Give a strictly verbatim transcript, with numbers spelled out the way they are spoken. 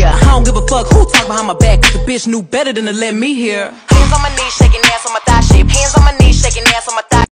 clear. I don't give a fuck who talk behind my back, cause the bitch knew better than to let me hear. Hands on my knees, shaking ass on my thighs.